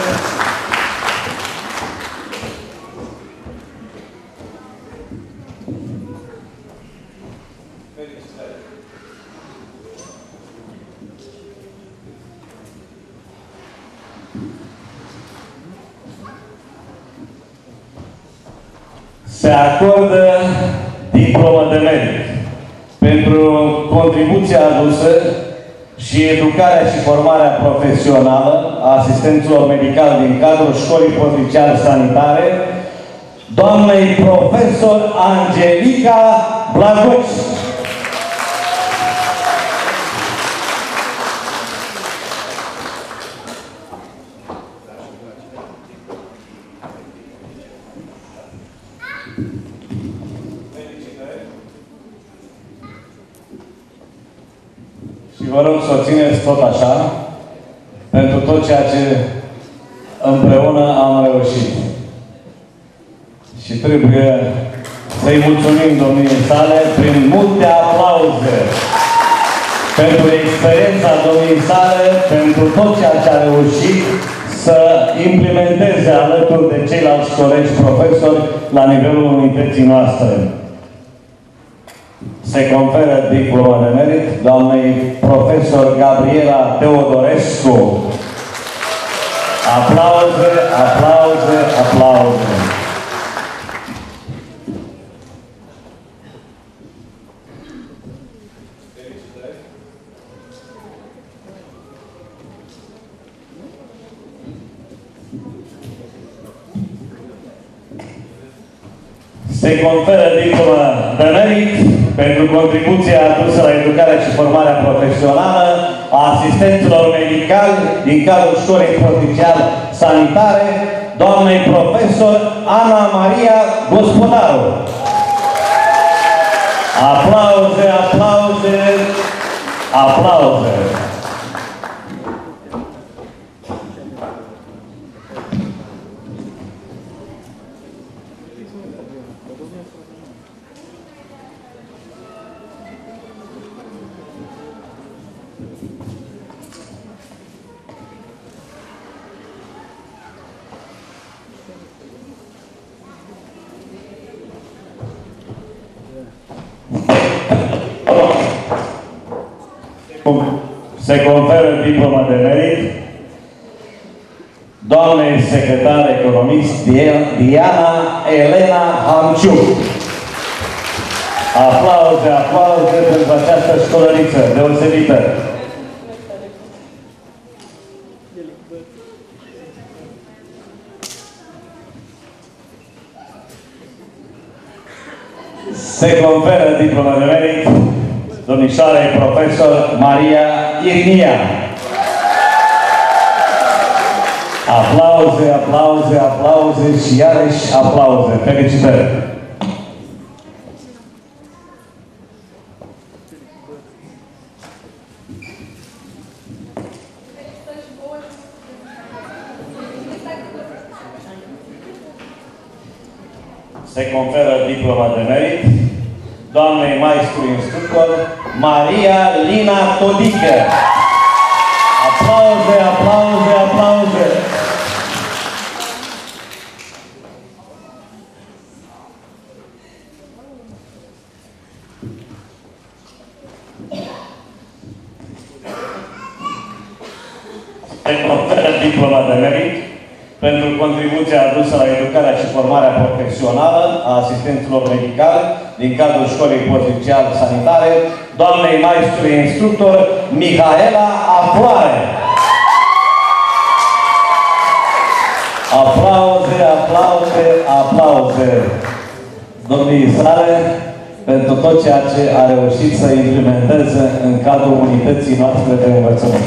S2: Se acordă diplomă de merit pentru contribuția adusă și educarea și formarea profesională a asistenților medicali din cadrul școlii provincial-sanitare, doamnei profesor Angelica Blagoci. Și vă rog să o țineți tot așa, pentru tot ceea ce împreună am reușit. Și trebuie să-i mulțumim domniei sale prin multe aplauze pentru experiența domniei sale, pentru tot ceea ce a reușit să implementeze alături de ceilalți colegi profesori la nivelul unității noastre. Se conferă diploma de merit doamnei profesor Gabriela Teodorescu. Aplauze, aplauze, aplauze. Se conferă diploma de merit pentru contribuția adusă la educarea și formarea profesională a asistenților medicali din cadrul școlii provincial-sanitare, doamnei profesor Ana Maria Gospodaru. Aplauze, aplauze, aplauze. Se conferă diploma de merit doamnei secretar economist Diana Elena Hamciuc. Aplauze, aplauze pentru această școlăriță deosebită. Se conferă diploma de merit domnișoarei profesor Maria Irnia. Aplauze, aplauze, aplauze și iarăși aplauze. Felicitări! Se conferă diploma de merit doamnei maestru instructor Maria Lina Todică. Aplauze, aplauze, aplauze! Se conferă diploma de merit pentru contribuția adusă la educarea și formarea profesională a asistenților medicali din cadrul școlii post-liceal-sanitare, doamnei maestru instructor Mihaela Afloare. Aplauze, aplauze, aplauze domnii sale pentru tot ceea ce a reușit să implementeze în cadrul unității noastre de învățământ.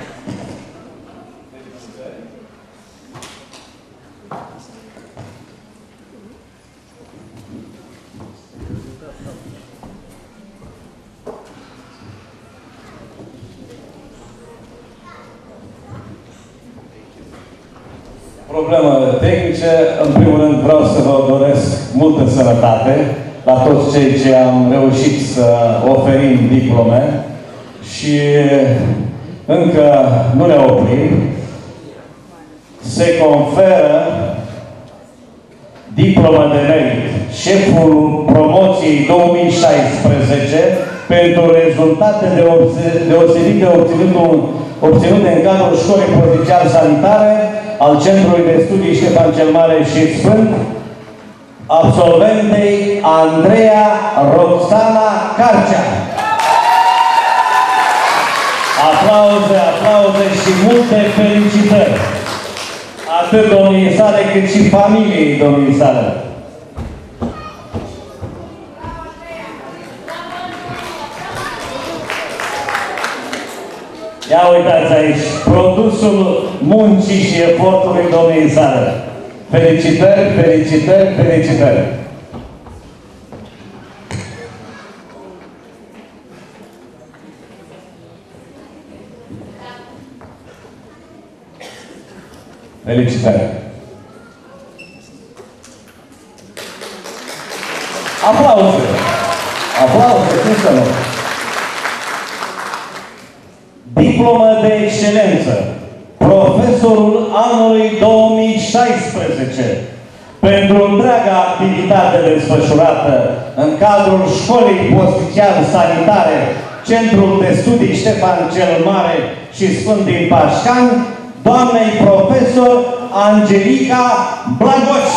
S2: Probleme tehnice. În primul rând vreau să vă doresc multă sănătate la toți cei ce am reușit să oferim diplome și încă nu ne oprim. Se conferă diplomă de merit șeful promoției două mii șaisprezece pentru rezultate deosebite obținute, obținute în cadrul școlii provincial-sanitare al Centrului de Studii Ștefan cel Mare și Sfânt, absolventei Andreea Roxana Carcea. Aplauze, aplauze și multe felicitări atât domniei sale cât și familiei domniei sale. Ia uitați aici, produsul muncii și efortului domniei sale. Felicitări, felicitări, felicitări! Felicitări! Aplauze! Aplauze, cum să nu? Diplomă de excelență. Profesorul anului două mii șaisprezece pentru întreaga activitate desfășurată în cadrul școlii post-liceal-sanitare Centrul de Studii Ștefan cel Mare și Sfânt din Pașcani, doamnei profesor Angelica Blagoș.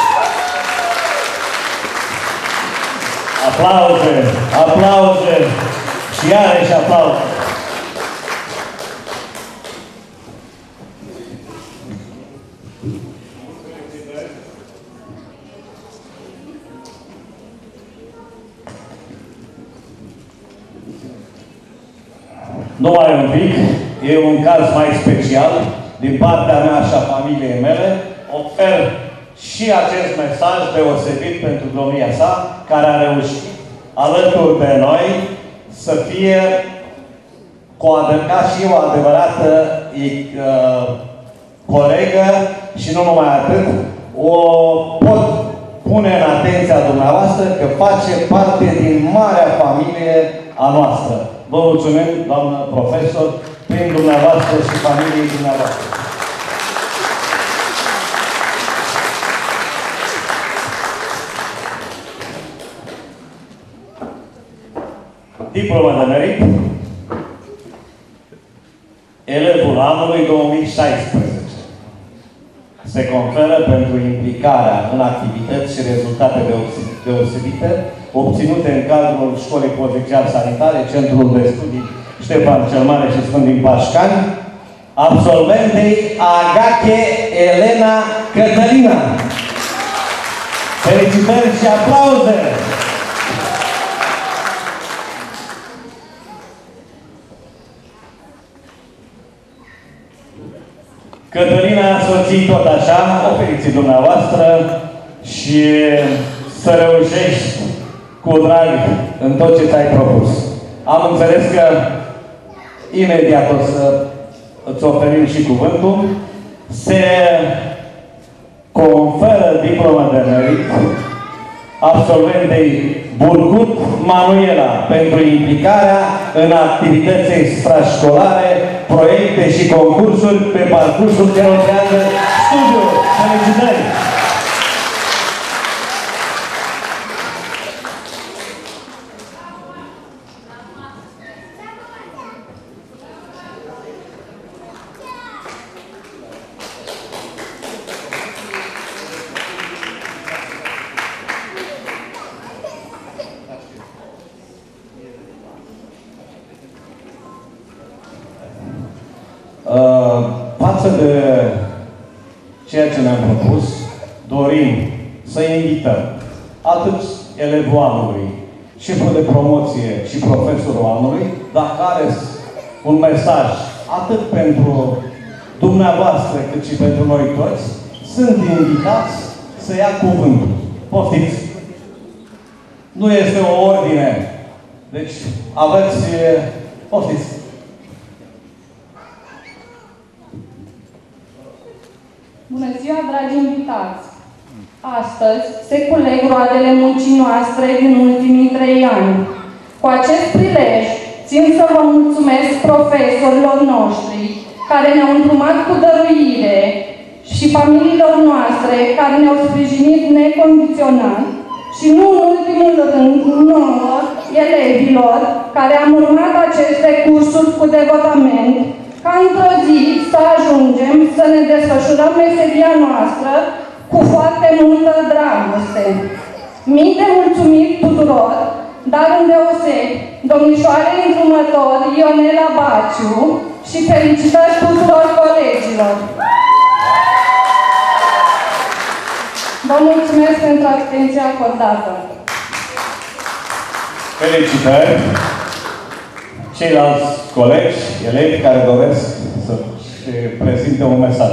S2: Aplauze, aplauze și iarăși aplauze. Numai un pic, e un caz mai special din partea mea și a familiei mele. Ofer și acest mesaj deosebit pentru domnia sa, care a reușit alături de noi să fie cu ca și o adevărată uh, colegă și nu numai atât, o pot pune în atenția dumneavoastră că face parte din marea familie a noastră. Vă mulțumim, doamnă profesor, prin dumneavoastră și familiei dumneavoastră. Diploma de merit. Elevul anului două mii șaisprezece. Se conferă pentru implicarea în activități și rezultate deosebite obținute în cadrul școlii provincial-sanitare, Centrul de Studii Ștefan cel Mare și Sfânt din Pașcani, absolventei Agache Elena Cătălina. Felicitări și aplauze! Cătălina, soții tot așa, o felicit dumneavoastră și să reușești cu drag în tot ce ți-ai propus. Am înțeles că imediat o să îți oferim și cuvântul. Se conferă diploma de merit absolventei Burgut Manuela pentru implicarea în activități extrașcolare, proiecte și concursuri pe parcursul celor trei ani de studiu. Felicitări! față de ceea ce ne-am propus, dorim să invităm atât elevul anului, șeful de promoție și profesorul anului, dacă are un mesaj atât pentru dumneavoastră cât și pentru noi toți, sunt invitați să ia cuvântul. Poftiți! Nu este o ordine. Deci aveți... Poftiți!
S4: Bună ziua, dragi invitați! Astăzi se culeg roadele muncii noastre din ultimii trei ani. Cu acest prilej, țin să vă mulțumesc profesorilor noștri care ne-au îndrumat cu dăruire și familiilor noastre care ne-au sprijinit necondiționat și nu în ultimul rând nouă, elevilor care am urmat aceste cursuri cu devotament, ca într-o zi să ajungem să ne desfășurăm meseria noastră cu foarte multă dragoste. Mii de mulțumiri tuturor, dar îndeosebi domnișoarei îndrumător Ionela Baciu și felicitări tuturor colegilor. Vă mulțumesc pentru atenția acordată.
S2: Felicitări! Ceilalți colegi, elevi care doresc să-și prezinte un mesaj.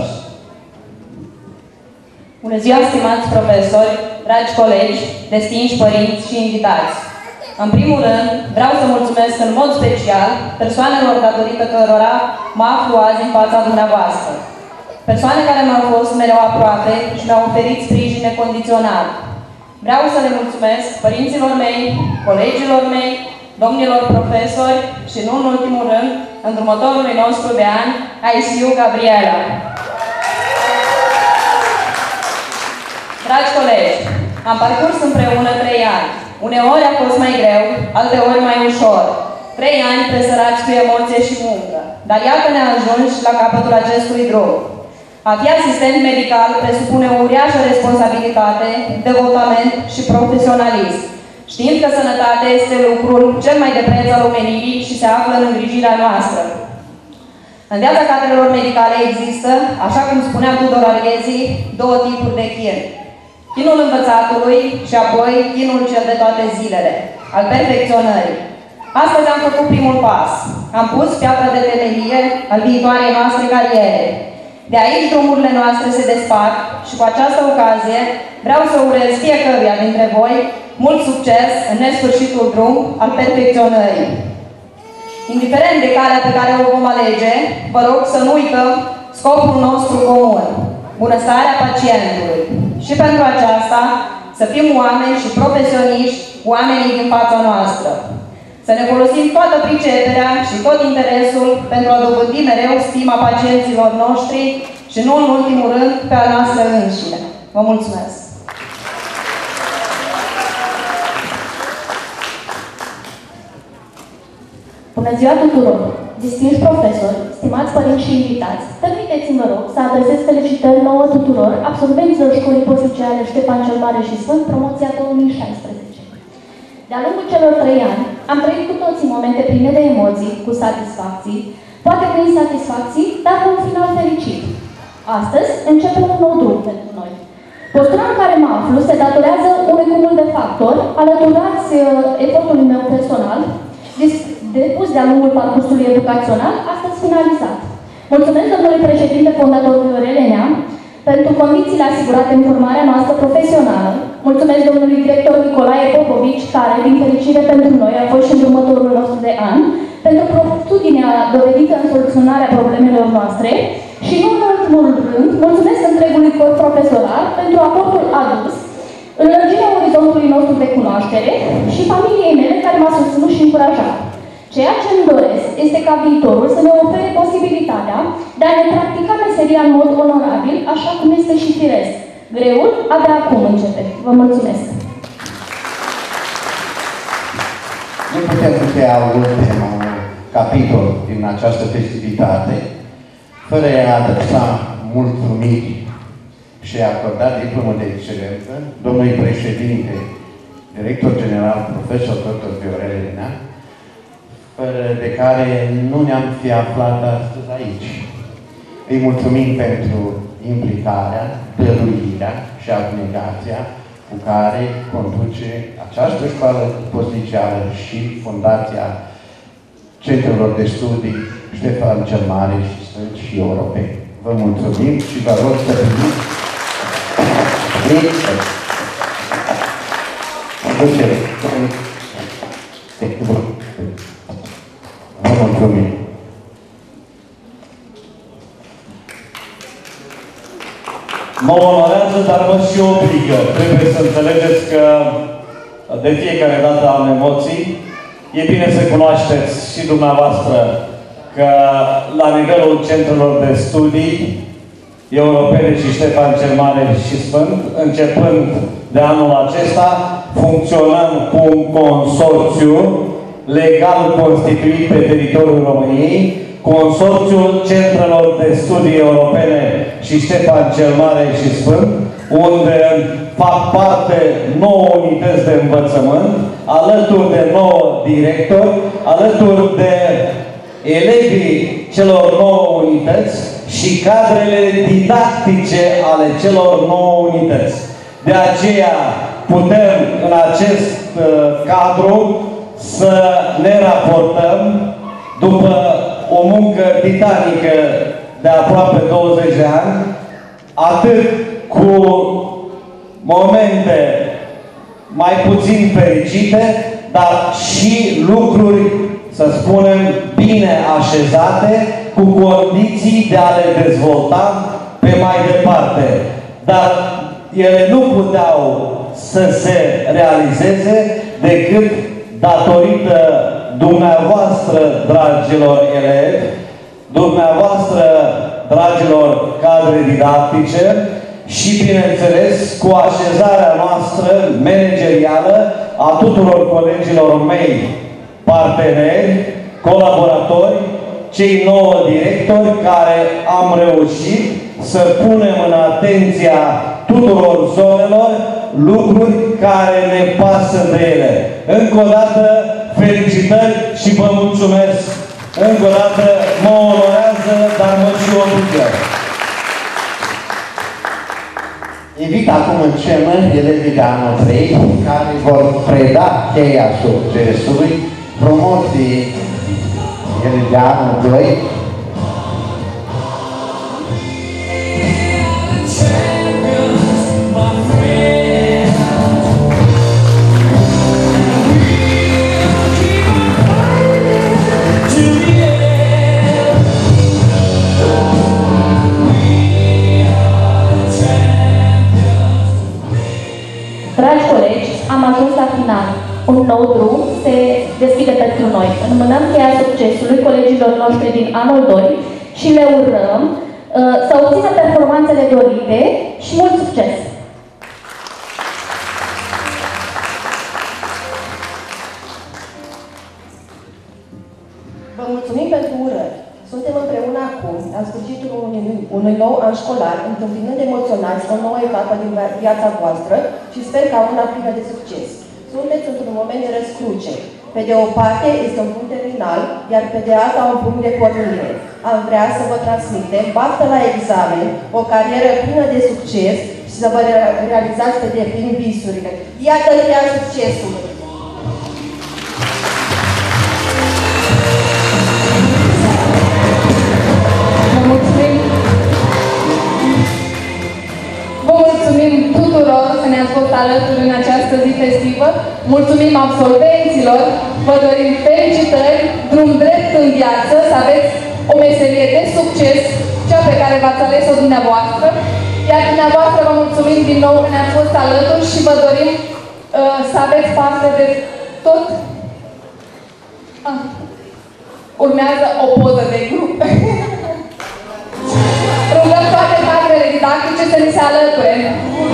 S8: Bună ziua, stimați profesori, dragi colegi, distinși părinți și invitați! În primul rând, vreau să mulțumesc în mod special persoanelor datorită cărora mă aflu azi în fața dumneavoastră. Persoane care mi-au fost mereu aproape și mi-au oferit sprijin necondiționat. Vreau să le mulțumesc părinților mei, colegilor mei, domnilor profesori și, nu în ultimul rând, îndrumătorului nostru de an, I C U Gabriela. Dragi colegi, am parcurs împreună trei ani. Uneori a fost mai greu, alteori mai ușor. Trei ani presărați cu emoție și muncă. Dar iată ne ajungi la capătul acestui drum. A fi asistent medical presupune o uriașă responsabilitate, devotament și profesionalism, știind că sănătatea este lucrul cel mai de preț al omenirii și se află în îngrijirea noastră. În viața cadrelor medicale există, așa cum spunea Tudor Ariezi, două tipuri de chin. Chinul învățatului și apoi chinul cel de toate zilele, al perfecționării. Astăzi am făcut primul pas. Am pus piatra de temelie al viitoarei noastre cariere. De aici drumurile noastre se despart și cu această ocazie vreau să urez fiecăruia dintre voi mult succes în nesfârșitul drum al perfecționării. Indiferent de calea pe care o vom alege, vă rog să nu uităm scopul nostru comun, bunăstarea pacientului. Și pentru aceasta să fim oameni și profesioniști, oamenii din fața noastră. Să ne folosim toată priceperea și tot interesul pentru a dobândi mereu stima pacienților noștri și nu în ultimul rând pe a noastră înșine. Vă mulțumesc!
S9: Bună ziua tuturor! Distinși profesori, stimați părinți și invitați, permiteți-mi, vă rog, să adresez felicitări nouă tuturor absolvenților Școlii Post-Liceale Ștefan cel Mare și Sfânt, promoția două mii șaisprezece. De-a lungul celor trei ani, am trăit cu toții momente pline de emoții, cu satisfacții, poate că insatisfacții, dar cu un final fericit. Astăzi începem un nou drum pentru noi. Postura în care mă aflu se datorează unui cumul de factori, alăturați efortului meu personal, depus de-a lungul parcursului educațional, astăzi finalizat. Mulțumesc domnului președinte fondator Viorel pentru condițiile asigurate în formarea noastră profesională. Mulțumesc domnului director Nicolae Popovici, care, din fericire pentru noi, a fost și îndrumătorul nostru de an, pentru promptitudinea dovedită în soluționarea problemelor noastre și, nu în ultimul rând, mulțumesc întregului corp profesoral pentru aportul adus în lărgirea orizontului nostru de cunoaștere și familiei mele care m-a susținut și încurajat. Ceea ce îmi doresc este ca viitorul să ne ofere posibilitatea de a ne practica meseria în mod onorabil, așa cum este și firesc. Greul abia acum începe. Vă mulțumesc!
S3: Nu putem încheia ultimul capitol din această festivitate fără a adresa mulțumiri și a acorda diplomul de excelență domnului președinte, director general, profesor doctor Viorel Elena, fără de care nu ne-am fi aflat astăzi aici. Îi mulțumim pentru implicarea, dăruirea și abnegația cu care conduce această școală postliceală și Fundația Centrelor de Studii Ștefan cel Mare și Sfânt și Europeni. Vă mulțumim și vă rog să primiți Vă mulțumim.
S2: Mă onorează, dar mă și obligă. Trebuie să înțelegeți că de fiecare dată am emoții. E bine să cunoașteți și dumneavoastră că la nivelul centrelor de studii europene și Ștefan cel Mare și Sfânt, începând de anul acesta, funcționăm cu un consorțiu legal constituit pe teritoriul României, Consorțiul Centrelor de Studii Europene și Ștefan cel Mare și Sfânt, unde fac parte nouă unități de învățământ, alături de nouă directori, alături de elevii celor nouă unități și cadrele didactice ale celor nouă unități. De aceea putem în acest uh, cadru să ne raportăm după o muncă titanică de aproape douăzeci de ani, atât cu momente mai puțin fericite, dar și lucruri, să spunem, bine așezate, cu condiții de a le dezvolta pe mai departe. Dar ele nu puteau să se realizeze decât datorită dumneavoastră, dragilor elevi, dumneavoastră, dragilor cadre didactice și, bineînțeles, cu așezarea noastră managerială a tuturor colegilor mei, parteneri, colaboratori, cei nouă directori care am reușit să punem în atenția tuturor zonelor lucruri care ne pasă de ele. Încă o dată, felicitări și vă mulțumesc. Încă o dată, mă onorează, dar mă și obligă.
S3: Invit acum în scenă elevii de anul trei, care vor preda cheia succesului, promoții elevii de anul doi.
S9: Dragi colegi, am ajuns la final. Un nou drum se deschide pentru noi. Înmânăm cheia succesului colegilor noștri din anul doi și le urăm uh, să obțină performanțele dorite și mult succes!
S6: Vă mulțumim pentru urări. Suntem împreună acum, la sfârșitul unui, unui nou an școlar, întâmpinând emoționați o nouă etapă din viața voastră și sper ca una plină de succes. Sunteți într-un moment de răscruce. Pe de o parte este un punct terminal, iar pe de alta un punct de pornire. Am vrea să vă transmitem baftă la examen, o carieră plină de succes și să vă realizați pe deplin visurile. Iată cheia succesului!
S4: Vă mulțumim tuturor că ne-ați fost alături în această zi festivă. Mulțumim absolvenților. Vă dorim felicitări, drum drept în viață, să aveți o meserie de succes, cea pe care v-ați ales-o dumneavoastră. Iar dumneavoastră vă mulțumim din nou că ne-ați fost alături și vă dorim uh, să aveți parte de tot. Ah. Urmează o poză de grup. Rugăm toate cadrele didactice să ni se alăture.